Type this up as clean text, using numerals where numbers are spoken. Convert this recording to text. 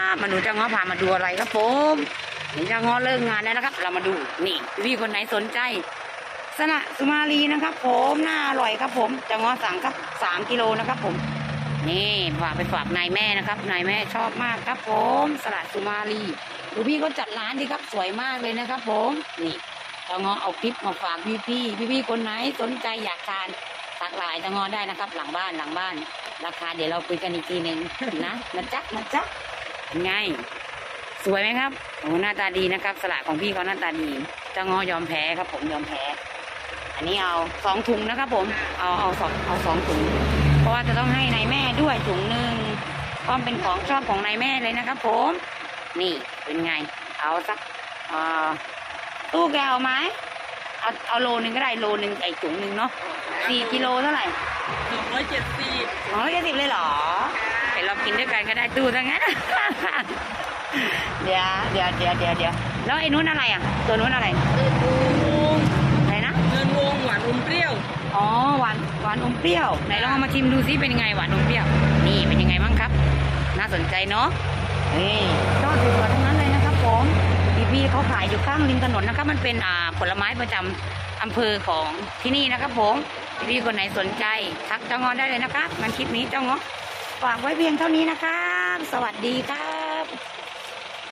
บมาดูเจ้าง้อพามาดูอะไรครับผมนี่เจ้าง้อเลิกงานแล้วนะครับ เรามาดูนี่พี่คนไหนสนใจสละสุมาลีนะครับผมน่าอร่อยครับผมเจ้าง้อสั่งครับ3 กิโลนะครับผมนี่ฝากไปฝากนายแม่นะครับนายแม่ชอบมากครับผมสละสุมาลีดูพี่เขาจัดร้านดีครับสวยมากเลยนะครับผมนี่เจ้าง้อเอาคลิปมาฝากพี่คนไหนสนใจอยากทานทักไลน์เจ้าง้อได้นะครับหลังบ้านราคาเดี๋ยวเราคุยกันอีกทีหนึ่งนะจ๊ะเป็นไงสวยไหมครับโอ้หน้าตาดีนะครับสละของพี่เขาหน้าตาดีเจ้าง้อยอมแพ้ครับผมยอมแพ้อันนี้เอา2 ถุงนะครับผมเอาสองถุงเพราะว่าจะต้องให้นายแม่ด้วยถุงหนึ่งก็เป็นของชอบของนายแม่เลยนะครับผมนี่เป็นไงเอาสักตู้แกเอาไหมเอาโลนึงก็ได้โลนึงไอ้ถุงนึงเนาะ4 กิโลเท่าไหร่270เลยเหรอเดี๋ยวเรากินด้วยกันก็ได้ตู้ทั้งนั้น เดี๋ยวแล้วไอ้นู้นอะไรอ่ะตัวนู้นอะไรอะไรนะเงินวงหวานอมเปรี้ยวอ๋อหวานอมเปรี้ยวไหนลองเอามาชิมดูซิเป็นยังไงหวานอมเปรี้ยวนี่เป็นยังไงบ้างครับน่าสนใจเนาะนี่ยอดสวยๆทั้งนั้นเลยนะครับผมพี่เขาขายอยู่ข้างริมถนนนะครับมันเป็นผลไม้ประจำอำเภอของที่นี่นะครับผมพี่คนไหนสนใจทักเจ้างอได้เลยนะครับมันคลิปนี้เจ้างอฝากไว้เพียงเท่านี้นะครับสวัสดีครับ